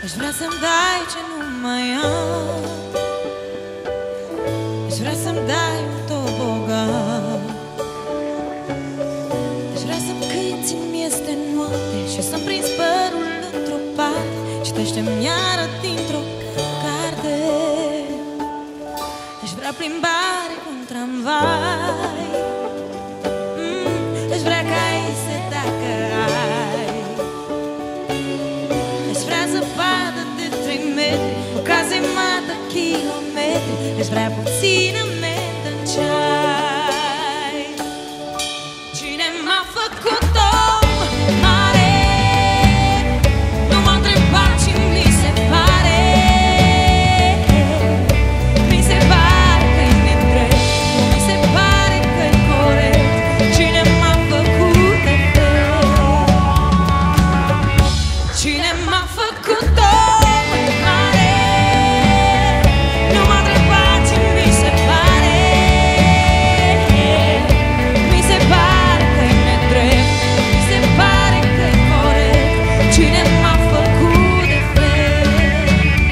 Aș vrea să-mi dai ce nu mai am, aș vrea să-mi dai un tobogan, aș vrea să-mi cânti în mieste noapte și să-mi prinzi părul într-o parte. Citește-mi iară dintr-o carte. Aș vrea plimbare cu un tramvai, aș vrea caise dacă ai, aș vrea zăpadă de 3 metri, o cazemată kilometri, aș vrea puțină mentă în ceai. Cine m-a făcut om mare? Nu m-a întrebat ce mi se pare. Mi se pare că-i nedrept, mi se pare că-i corect. Cine m-a făcut defect? Cine m-a făcut om mare? Nu m-a întrebat ce mi se pare. Mi se pare că-i nedrept, mi se pare că-i corect. Cine m-a făcut defect?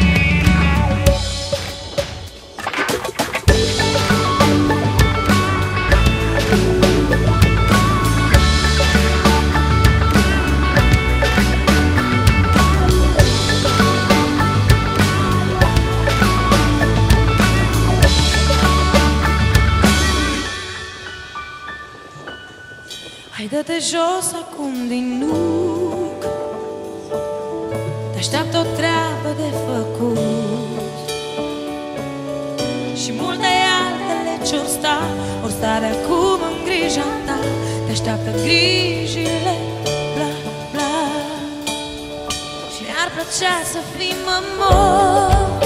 Hai, dă-te jos acum din nuc, te-așteaptă o treabă de făcut și multe altele ce-or sta de acum în grija ta. Te-așteaptă grijile, bla, bla. Și mi-ar plăcea să fii mămor,